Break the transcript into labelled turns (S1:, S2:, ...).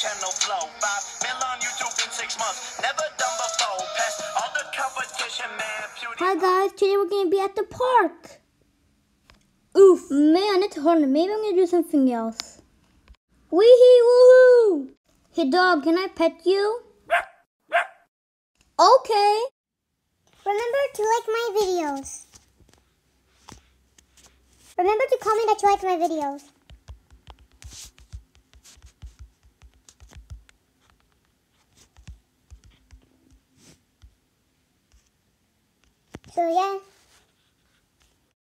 S1: channel flow. 5 mil on YouTube in 6 months. Never done before. Past all the competition, man.
S2: Hi guys, today we're gonna be at the park. Oof, man, it's hard. Maybe I'm gonna do something else. Wee-hee, woohoo! Hey dog, can I pet you? Okay.
S3: Remember to like my videos. Remember to comment that you like my videos. So yeah.